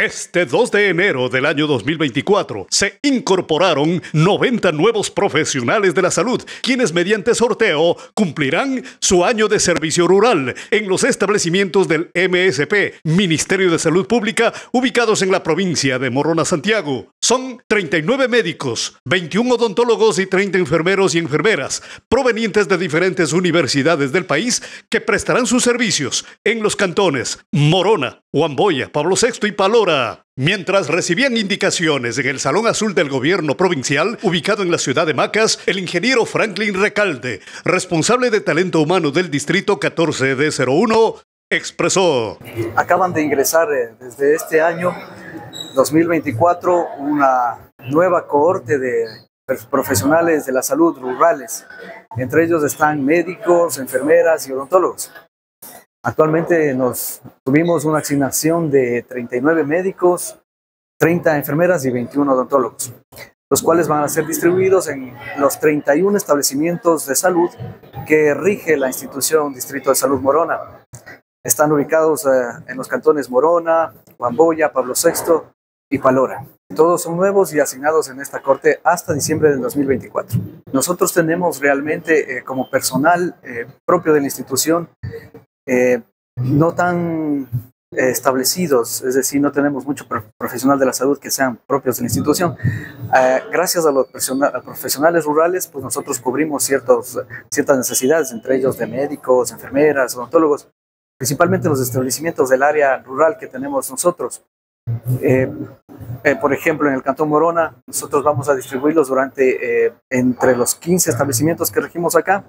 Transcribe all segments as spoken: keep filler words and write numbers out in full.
Este dos de enero del año dos mil veinticuatro se incorporaron noventa nuevos profesionales de la salud, quienes mediante sorteo cumplirán su año de servicio rural en los establecimientos del M S P, Ministerio de Salud Pública, ubicados en la provincia de Morona, Santiago. Son treinta y nueve médicos, veintiún odontólogos y treinta enfermeros y enfermeras, provenientes de diferentes universidades del país, que prestarán sus servicios en los cantones Morona, Huamboya, Pablo sexto y Palora, mientras recibían indicaciones en el Salón Azul del Gobierno Provincial, ubicado en la ciudad de Macas. El ingeniero Franklin Recalde, responsable de talento humano del Distrito catorce D cero uno, expresó: Acaban de ingresar eh, desde este año dos mil veinticuatro una nueva cohorte de profesionales de la salud rurales. Entre ellos están médicos, enfermeras y odontólogos. Actualmente nos tuvimos una asignación de treinta y nueve médicos, treinta enfermeras y veintiún odontólogos, los cuales van a ser distribuidos en los treinta y uno establecimientos de salud que rige la institución Distrito de Salud Morona. Están ubicados eh, en los cantones Morona, Huamboya, Pablo sexto y Palora. Todos son nuevos y asignados en esta corte hasta diciembre del dos mil veinticuatro. Nosotros tenemos realmente eh, como personal eh, propio de la institución Eh, no tan eh, establecidos, es decir, no tenemos mucho pro profesional de la salud que sean propios de la institución. Eh, gracias a los a profesionales rurales, pues nosotros cubrimos ciertos, ciertas necesidades, entre ellos de médicos, enfermeras, odontólogos, principalmente los establecimientos del área rural que tenemos nosotros. Eh, eh, por ejemplo, en el Cantón Morona, nosotros vamos a distribuirlos durante, eh, entre los quince establecimientos que regimos acá,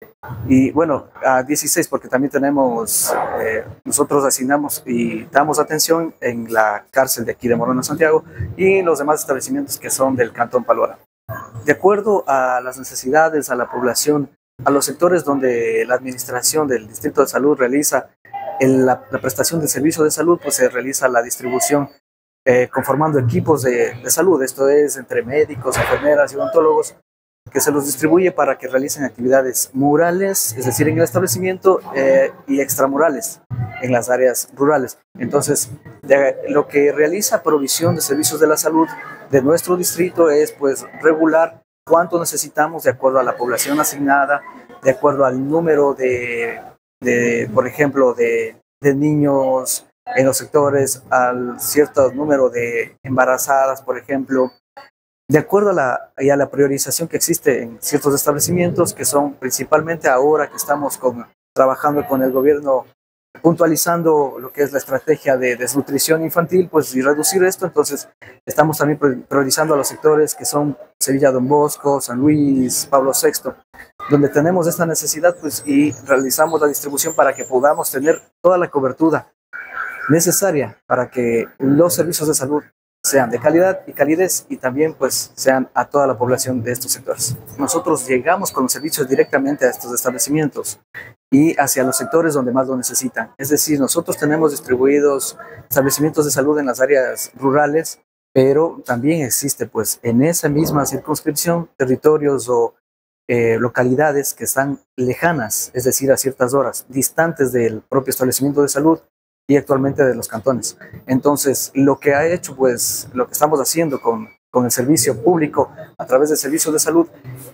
y bueno, a dieciséis, porque también tenemos, eh, nosotros asignamos y damos atención en la cárcel de aquí de Morona, Santiago, y los demás establecimientos que son del Cantón Palora. De acuerdo a las necesidades, a la población, a los sectores donde la administración del Distrito de Salud realiza el, la, la prestación de servicio de salud, pues se realiza la distribución eh, conformando equipos de, de salud, esto es entre médicos, enfermeras y odontólogos, que se los distribuye para que realicen actividades murales, es decir, en el establecimiento, eh, y extramurales en las áreas rurales. Entonces, de, lo que realiza provisión de servicios de la salud de nuestro distrito es pues regular cuánto necesitamos de acuerdo a la población asignada, de acuerdo al número de, de por ejemplo, de, de niños en los sectores, al cierto número de embarazadas, por ejemplo, de acuerdo a la, a la priorización que existe en ciertos establecimientos, que son principalmente ahora que estamos con, trabajando con el gobierno, puntualizando lo que es la estrategia de desnutrición infantil, pues y reducir esto. Entonces estamos también priorizando a los sectores que son Sevilla Don Bosco, San Luis, Pablo sexto, donde tenemos esta necesidad, pues, y realizamos la distribución para que podamos tener toda la cobertura necesaria para que los servicios de salud sean de calidad y calidez, y también pues sean a toda la población de estos sectores. Nosotros llegamos con los servicios directamente a estos establecimientos y hacia los sectores donde más lo necesitan. Es decir, nosotros tenemos distribuidos establecimientos de salud en las áreas rurales, pero también existe pues en esa misma circunscripción territorios o eh, localidades que están lejanas, es decir, a ciertas horas, distantes del propio establecimiento de salud y actualmente de los cantones. Entonces, lo que ha hecho, pues, lo que estamos haciendo con, con el servicio público a través del servicio de salud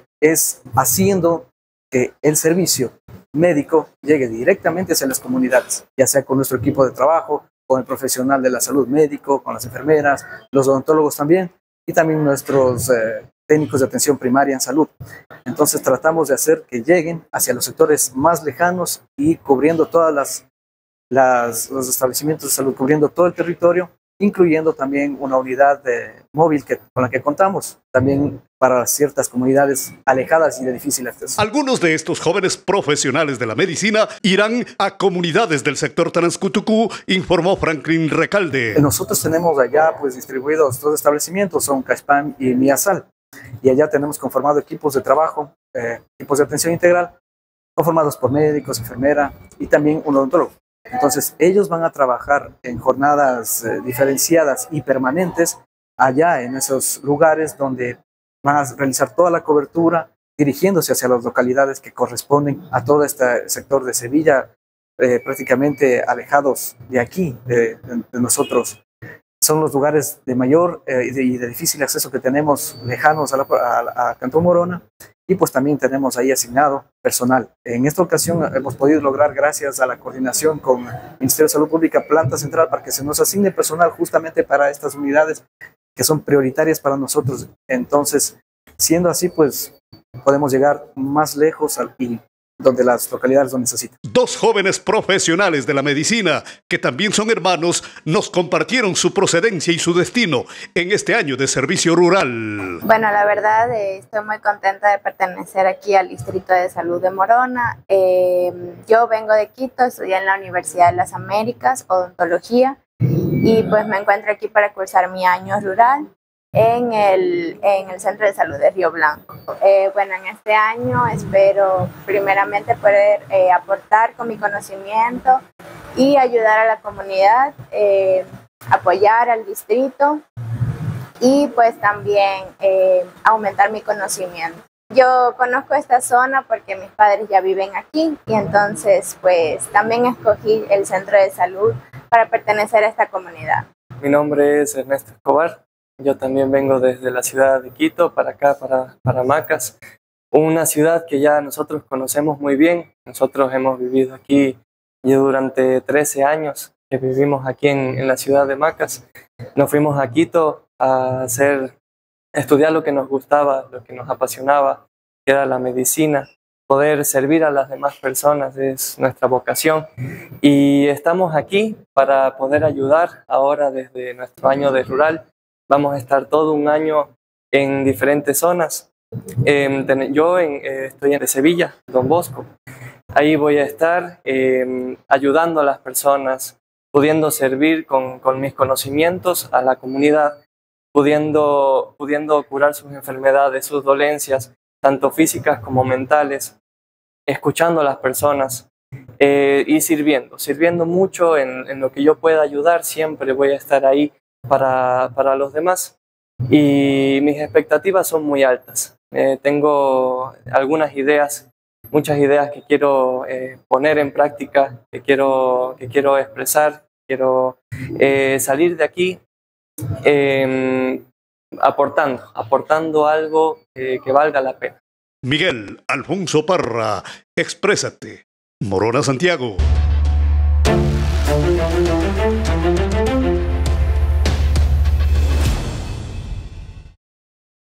es haciendo que el servicio médico llegue directamente hacia las comunidades, ya sea con nuestro equipo de trabajo, con el profesional de la salud médico, con las enfermeras, los odontólogos también, y también nuestros eh, técnicos de atención primaria en salud. Entonces, tratamos de hacer que lleguen hacia los sectores más lejanos y cubriendo todas las Las, los establecimientos de salud, cubriendo todo el territorio, incluyendo también una unidad de, móvil que, con la que contamos, también para ciertas comunidades alejadas y de difícil acceso. Algunos de estos jóvenes profesionales de la medicina irán a comunidades del sector Transcutucú, informó Franklin Recalde. Nosotros tenemos allá pues distribuidos dos establecimientos, son Caspam y Miasal, y allá tenemos conformado equipos de trabajo, eh, equipos de atención integral, conformados por médicos, enfermera y también un odontólogo. Entonces, ellos van a trabajar en jornadas eh, diferenciadas y permanentes allá en esos lugares donde van a realizar toda la cobertura, dirigiéndose hacia las localidades que corresponden a todo este sector de Sevilla, eh, prácticamente alejados de aquí, de, de, de nosotros. son los lugares de mayor eh, y, de, y de difícil acceso que tenemos lejanos a, la, a, a Cantón Morona, y pues también tenemos ahí asignado personal. En esta ocasión hemos podido lograr, gracias a la coordinación con el Ministerio de Salud Pública, planta central, para que se nos asigne personal justamente para estas unidades que son prioritarias para nosotros. Entonces, siendo así, pues podemos llegar más lejos al, y donde las localidades lo necesitan. Dos jóvenes profesionales de la medicina, que también son hermanos, nos compartieron su procedencia y su destino en este año de servicio rural. Bueno, la verdad, eh, estoy muy contenta de pertenecer aquí al Distrito de Salud de Morona. Eh, yo vengo de Quito, estudié en la Universidad de las Américas, odontología, y pues me encuentro aquí para cursar mi año rural en el, en el Centro de Salud de Río Blanco. Eh, bueno, en este año espero primeramente poder eh, aportar con mi conocimiento y ayudar a la comunidad, eh, apoyar al distrito y pues también eh, aumentar mi conocimiento. Yo conozco esta zona porque mis padres ya viven aquí y entonces pues también escogí el Centro de Salud para pertenecer a esta comunidad. Mi nombre es Ernesto Escobar. Yo también vengo desde la ciudad de Quito para acá, para, para Macas, una ciudad que ya nosotros conocemos muy bien. Nosotros hemos vivido aquí ya durante trece años que vivimos aquí en, en la ciudad de Macas. Nos fuimos a Quito a hacer, a estudiar lo que nos gustaba, lo que nos apasionaba, que era la medicina. Poder servir a las demás personas es nuestra vocación y estamos aquí para poder ayudar ahora desde nuestro año de rural. Vamos a estar todo un año en diferentes zonas. Eh, yo en, eh, estoy en Sevilla, Don Bosco. Ahí voy a estar eh, ayudando a las personas, pudiendo servir con, con mis conocimientos a la comunidad, pudiendo, pudiendo curar sus enfermedades, sus dolencias, tanto físicas como mentales, escuchando a las personas eh, y sirviendo, sirviendo mucho en, en lo que yo pueda ayudar. Siempre voy a estar ahí Para, para los demás y mis expectativas son muy altas. Eh, tengo algunas ideas, muchas ideas que quiero eh, poner en práctica, que quiero, que quiero expresar, quiero eh, salir de aquí eh, aportando, aportando algo eh, que valga la pena. Miguel Alfonso Parra, exprésate. Morona, Santiago.